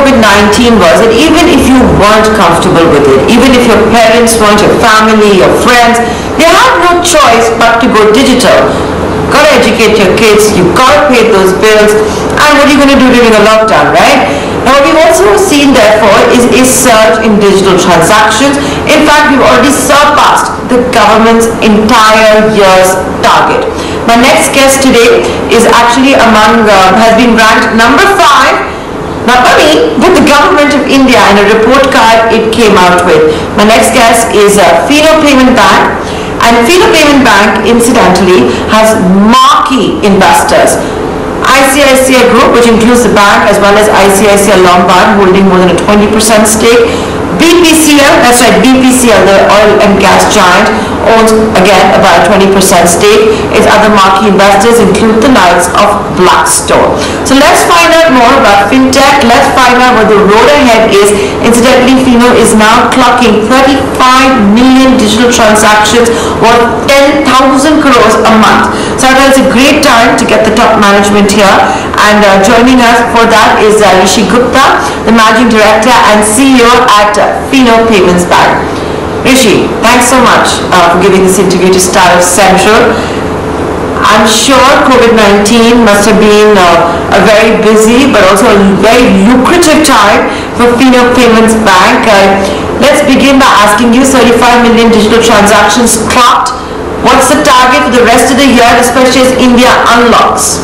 COVID-19 was that even if you weren't comfortable with it, even if your parents weren't, your family, your friends, they had no choice but to go digital. Gotta educate your kids, you gotta pay those bills, and what are you gonna do during a lockdown, right? Now what we've also seen therefore is a surge in digital transactions. In fact, we've already surpassed the government's entire year's target. My next guest today is actually has been ranked number 5, not by me, but the government of India in a report card it came out with. My next guest is Fino Payment Bank, and Fino Payment Bank incidentally has marquee investors. ICICI Group, which includes the bank as well as ICICI Lombard, holding more than a 20% stake. BPCL, that's right, BPCL, the oil and gas giant, owns again about a 20% stake. Its other marquee investors include the likes of Blackstone. So let's find out more about fintech. Let's find out what the road ahead is. Incidentally, Fino is now clocking 35 million digital transactions worth 10,000 crores a month. So I thought it's a great time to get the top management here. And joining us for that is Rishi Gupta, the Managing Director and CEO at Fino Payments Bank. Rishi, thanks so much for giving this interview to Star of Central. I'm sure COVID-19 must have been a very busy but also a very lucrative time for Fino Payments Bank. Let's begin by asking you, 35 million digital transactions clocked. What's the target for the rest of the year, especially as India unlocks?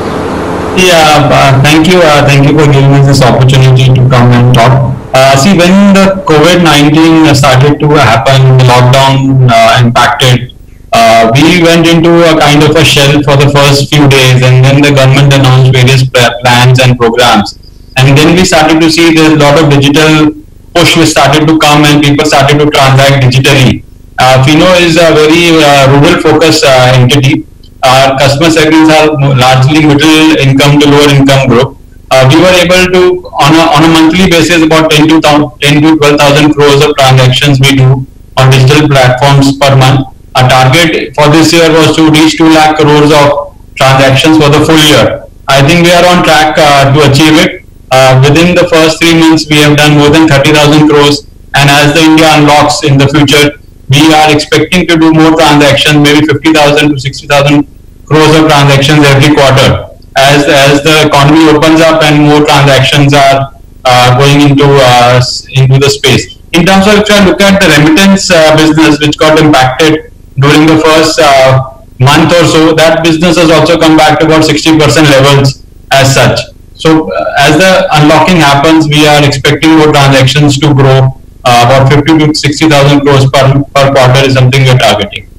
Yeah, thank you. Thank you for giving us this opportunity to come and talk. See, when the COVID-19 started to happen, the lockdown impacted, we went into a kind of a shell for the first few days, and then the government announced various plans and programs. And then we started to see there's a lot of digital push which started to come and people started to transact digitally. Fino is a very rural focused entity. Our customer segments are largely middle income to lower income group. We were able to, on a monthly basis, about 10 to 12,000 crores of transactions we do on digital platforms per month. Our target for this year was to reach 2 lakh crores of transactions for the full year. I think we are on track to achieve it. Within the first 3 months, we have done more than 30,000 crores. And as the India unlocks in the future, we are expecting to do more transactions, maybe 50,000 to 60,000 crores of transactions every quarter. As the economy opens up and more transactions are going into the space. In terms of, if I look at the remittance business, which got impacted during the first month or so, that business has also come back to about 60% levels as such. So as the unlocking happens, we are expecting more transactions to grow. About 50 to 60,000 crores per quarter is something we are targeting.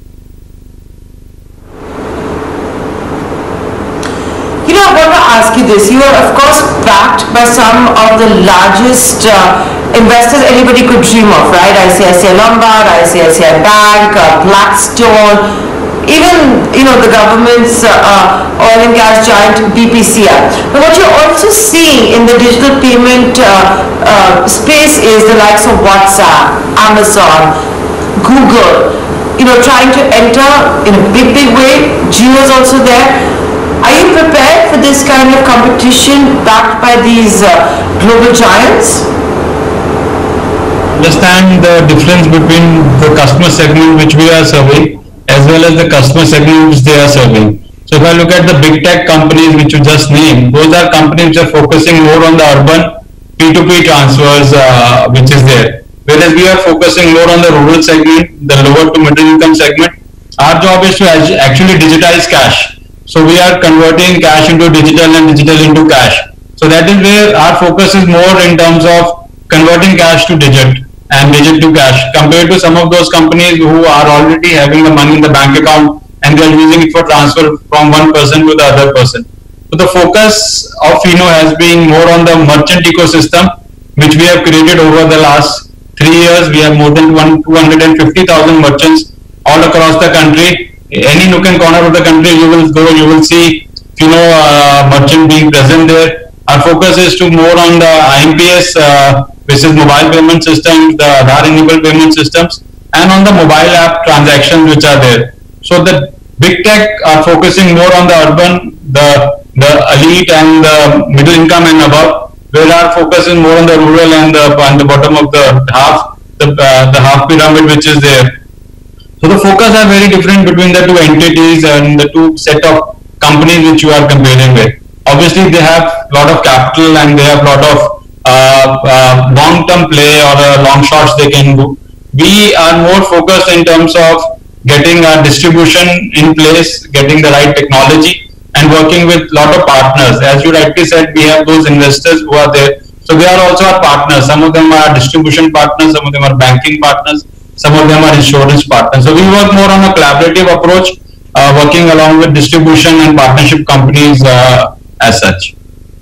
You know, I want to ask you this. You are, of course, backed by some of the largest investors anybody could dream of, right? ICICI Lombard, ICICI Bank, Blackstone, even, you know, the government's oil and gas giant BPCL. But what you're also seeing in the digital payment space is the likes of WhatsApp, Amazon, Google, you know, trying to enter in a big way. Jio is also there. Are you prepared for this kind of competition backed by these global giants? Understand the difference between the customer segment which we are serving as well as the customer segment which they are serving. So if I look at the big tech companies which you just named, those are companies which are focusing more on the urban P2P transfers which is there. Whereas we are focusing more on the rural segment, the lower to middle income segment. Our job is to actually digitize cash. So we are converting cash into digital and digital into cash. So that is where our focus is more in terms of converting cash to digit and digit to cash, compared to some of those companies who are already having the money in the bank account and they are using it for transfer from one person to the other person. So the focus of Fino has been more on the merchant ecosystem, which we have created over the last 3 years. We have more than 250,000 merchants all across the country. Any nook and corner of the country you will go, you will see Fino merchant being present there. Our focus is to more on the IMPS, which is mobile payment systems, the Aadhaar enabled payment systems, and on the mobile app transactions which are there. So the big tech are focusing more on the urban, the elite and the middle income and above, where our focus is more on the rural and the bottom of the half pyramid which is there. So the focus are very different between the two entities and the two set of companies which you are comparing with. Obviously, they have a lot of capital and they have a lot of long-term play or long shots they can do. We are more focused in terms of getting our distribution in place, getting the right technology, and working with a lot of partners. As you rightly said, we have those investors who are there. So they are also our partners. Some of them are distribution partners, some of them are banking partners, some of them are insurance partners. So we work more on a collaborative approach, working along with distribution and partnership companies as such.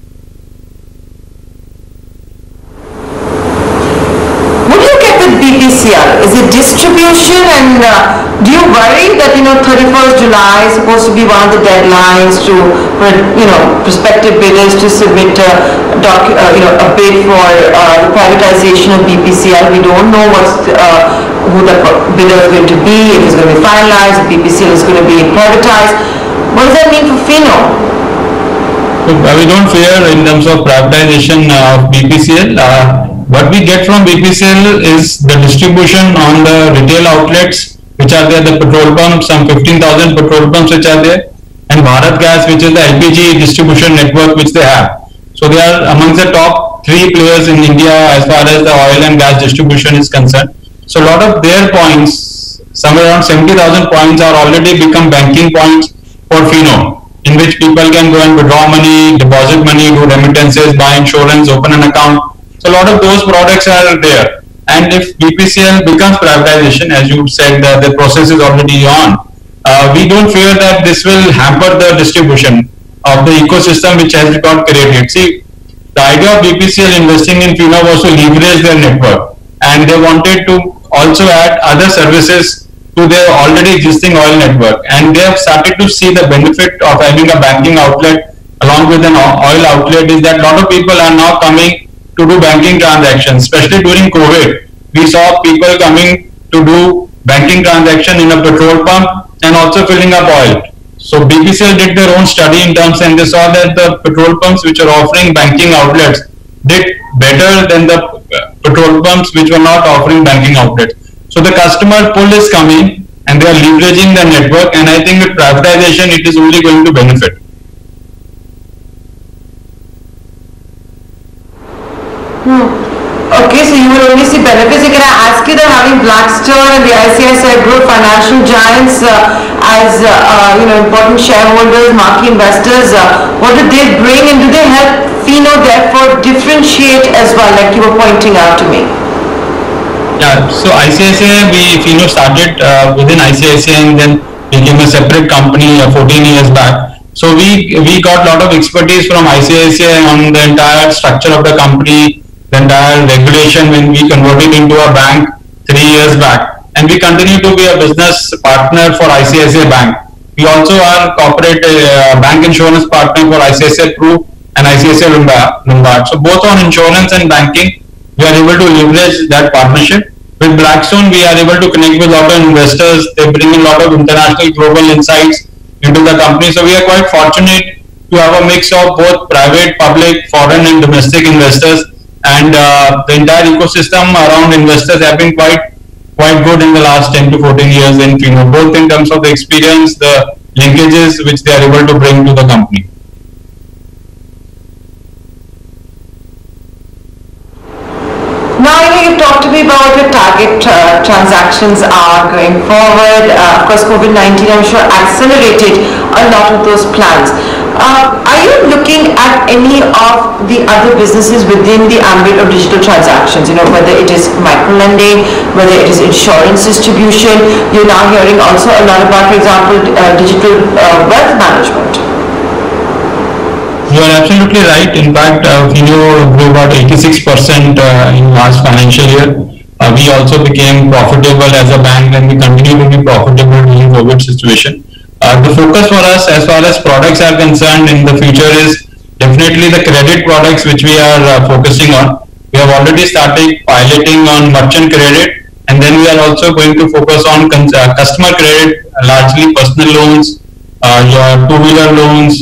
What do you get with BPCL? Is it distribution, and do you worry that 31st July is supposed to be one of the deadlines for prospective bidders to submit a bid for the privatization of BPCL? We don't know who the bidder is going to be, if it's going to be finalized, if BPCL is going to be privatized. What does that mean for Fino? We don't fear in terms of privatization of BPCL. What we get from BPCL is the distribution on the retail outlets which are there, the petrol pumps, some 15,000 petrol pumps which are there, and Bharat Gas, which is the LPG distribution network which they have. So they are amongst the top 3 players in India as far as the oil and gas distribution is concerned. So a lot of their points, somewhere around 70,000 points, are already become banking points for Fino, in which people can go and withdraw money, deposit money, do remittances, buy insurance, open an account. So a lot of those products are there. And if BPCL becomes privatization, as you said, the process is already on, we don't fear that this will hamper the distribution of the ecosystem which has got created. See, the idea of BPCL investing in Fino was to leverage their network, and they wanted to also add other services to their already existing oil network, and they have started to see the benefit of having a banking outlet along with an oil outlet is that a lot of people are now coming to do banking transactions, especially during COVID. We saw people coming to do banking transaction in a petrol pump and also filling up oil. So BPCL did their own study in terms, and they saw that the petrol pumps which are offering banking outlets did better than the petrol pumps which were not offering banking outlets. So the customer pull is coming and they are leveraging the network, and I think with privatization it is only going to benefit. Okay, so you will only see benefits. Can I ask you that having Blackstone and the ICICI Group, financial giants as important shareholders, marquee investors, what do they bring, and do they help Fino therefore differentiate as well, like you were pointing out to me? Yeah, so ICICI, Fino started within ICICI and then became a separate company 14 years back. So we got a lot of expertise from ICICI on the entire structure of the company, the entire regulation when we converted into a bank 3 years back, and we continue to be a business partner for ICICI Bank. We also are corporate bank insurance partner for ICICI Pru and ICICI Lombard. So both on insurance and banking, we are able to leverage that partnership. With Blackstone, we are able to connect with a lot of investors. They bring in a lot of international global insights into the company. So we are quite fortunate to have a mix of both private, public, foreign and domestic investors. And the entire ecosystem around investors have been quite good in the last 10 to 14 years in Fino, both in terms of the experience, the linkages which they are able to bring to the company. Now, you've talked to me about what your target transactions are going forward. Of course, COVID-19, I'm sure, accelerated a lot of those plans. Are you looking at any of the other businesses within the ambit of digital transactions? Whether it is micro-lending, whether it is insurance distribution. You're now hearing also a lot about, for example, digital wealth management. You are absolutely right. In fact, Fino grew about 86% in last financial year. We also became profitable as a bank, and we continue to be profitable during COVID situation. The focus for us as far as products are concerned in the future is definitely the credit products which we are focusing on. We have already started piloting on merchant credit, and then we are also going to focus on customer credit, largely personal loans, your two-wheeler loans,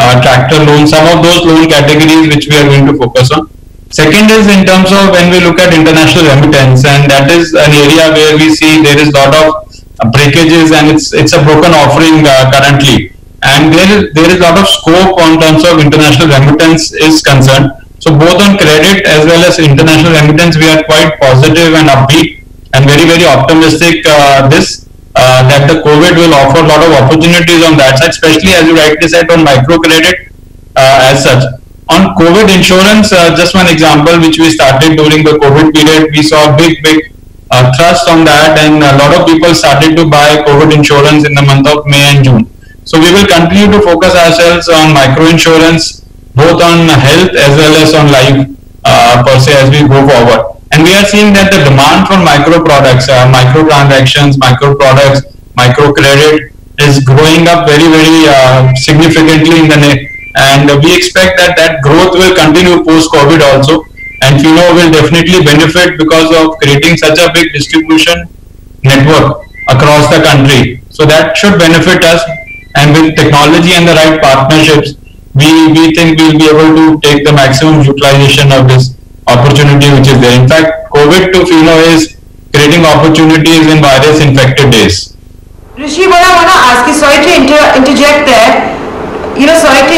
tractor loans, some of those loan categories which we are going to focus on. Second is in terms of when we look at international remittance, and that is an area where we see there is a lot of breakages, and it's a broken offering currently, and there is a lot of scope on terms of international remittance is concerned. So both on credit as well as international remittance, we are quite positive and upbeat and very optimistic this that the COVID will offer a lot of opportunities on that side, especially as you rightly said on microcredit as such. On COVID insurance, just one example which we started during the COVID period, we saw a big thrust on that, and a lot of people started to buy COVID insurance in the month of May and June. So we will continue to focus ourselves on micro insurance, both on health as well as on life per se as we go forward. And we are seeing that the demand for micro products, micro transactions, micro products, micro credit is growing up very significantly in the next, and we expect that that growth will continue post COVID also. And Fino will definitely benefit because of creating such a big distribution network across the country. So that should benefit us, and with technology and the right partnerships, we think we'll be able to take the maximum utilization of this opportunity which is there. In fact, COVID to Fino is creating opportunities in various infected days. Rishi, what I want to ask you, sorry to interject there. When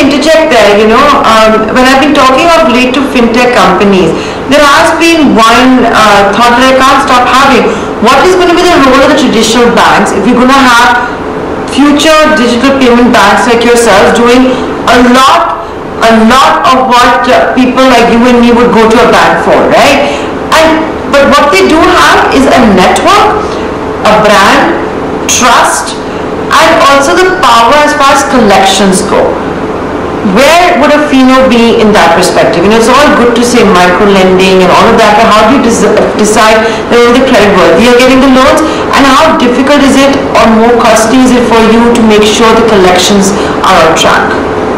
I've been talking of late to fintech companies, there has been one thought that I can't stop having. What is going to be the role of the traditional banks if you're going to have future digital payment banks like yourselves doing a lot of what people like you and me would go to a bank for, right? But what they do have is a network, a brand, trust, and also the power as far as collections go. Where would a Fino be in that perspective? It's all good to say micro lending and all of that, but how do you decide that the credit worthy you're getting the loans, and how difficult is it or more costly is it for you to make sure the collections are on track?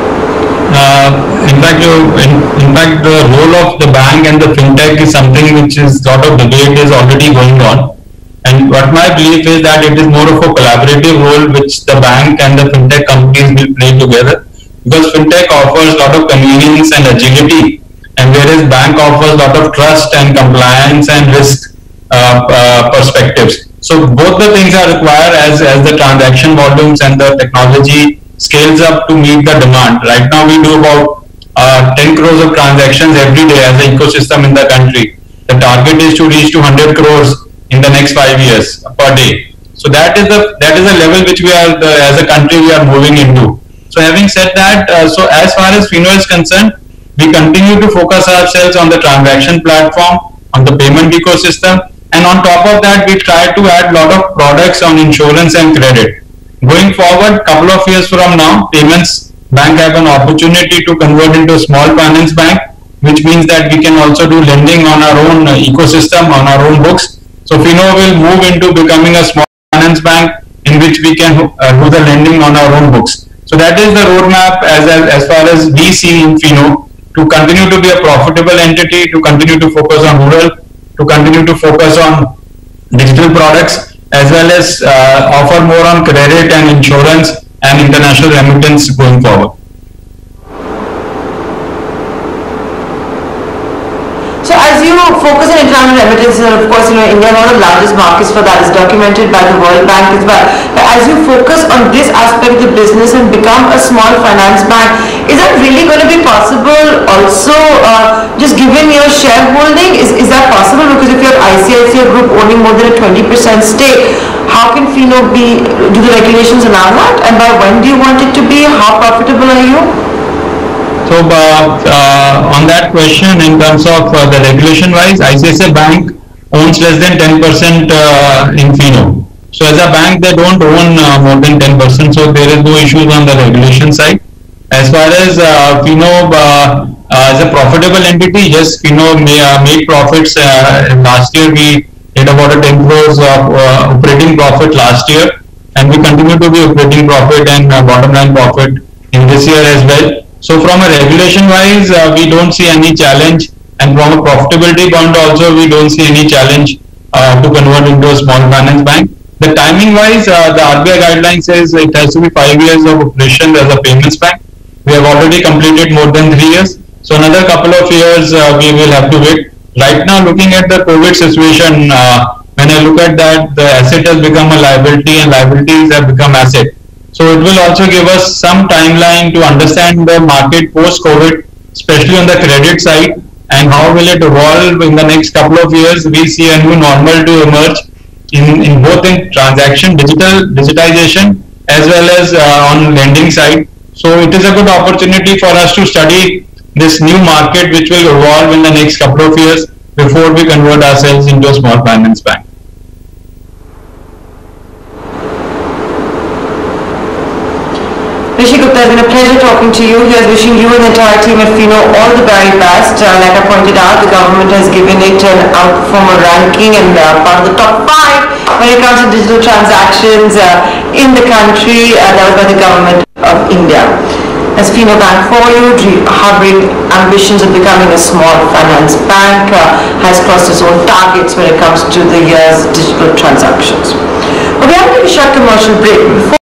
In fact, the role of the bank and the fintech is something which is lot of debate is already going on. And what my belief is that it is more of a collaborative role which the bank and the fintech companies will play together, because fintech offers a lot of convenience and agility, and whereas bank offers a lot of trust and compliance and risk perspectives. So both the things are required as the transaction volumes and the technology scales up to meet the demand. Right now we do about 10 crores of transactions every day as an ecosystem in the country. The target is to reach to 100 crores in the next 5 years per day. So that is the level which we are as a country we are moving into. So having said that, so as far as Fino is concerned, we continue to focus ourselves on the transaction platform, on the payment ecosystem, and on top of that we try to add a lot of products on insurance and credit. Going forward, couple of years from now, payments bank have an opportunity to convert into a small finance bank, which means that we can also do lending on our own ecosystem, on our own books. So Fino will move into becoming a small finance bank in which we can do the lending on our own books. So that is the roadmap as far as we see in Fino, to continue to be a profitable entity, to continue to focus on rural, to continue to focus on digital products, as well as offer more on credit and insurance and international remittance going forward. So as you focus on international remittances, and of course, India is one of the largest markets for that, is documented by the World Bank as well. But as you focus on this aspect of the business and become a small finance bank, is that really going to be possible also, just given your shareholding? Is that possible? Because if you're ICICI Group owning more than a 20% stake, how can Fino do the regulations allow that? And by when do you want it to be? How profitable are you? So on that question, in terms of the regulation wise, ICICI Bank owns less than 10% in Fino. So as a bank, they don't own more than 10%. So there is no issues on the regulation side. As far as Fino as a profitable entity, yes, Fino made profits. Last year we did about a 10 crores of operating profit last year, and we continue to be operating profit and bottom line profit in this year as well. So from a regulation wise, we don't see any challenge, and from a profitability point also, we don't see any challenge to convert into a small finance bank. The timing wise, the RBI guideline says it has to be 5 years of operation as a payments bank, We have already completed more than 3 years. So another couple of years we will have to wait. Right now, looking at the COVID situation, when I look at that, the asset has become a liability and liabilities have become asset. So it will also give us some timeline to understand the market post-COVID, especially on the credit side, and how will it evolve in the next couple of years. We see a new normal to emerge in both in transaction, digitization, as well as on lending side. So it is a good opportunity for us to study this new market which will evolve in the next couple of years before we convert ourselves into a small finance bank. Rishi Gupta, it's been a pleasure talking to you. Here's wishing you and the entire team at Fino all the very best. Like I pointed out, the government has given it an outperformer ranking and part of the top 5 when it comes to digital transactions in the country. That was by the government of India. As Fino Bank for you, harboring ambitions of becoming a small finance bank, has crossed its own targets when it comes to the year's digital transactions. But we have to take a short commercial break. Before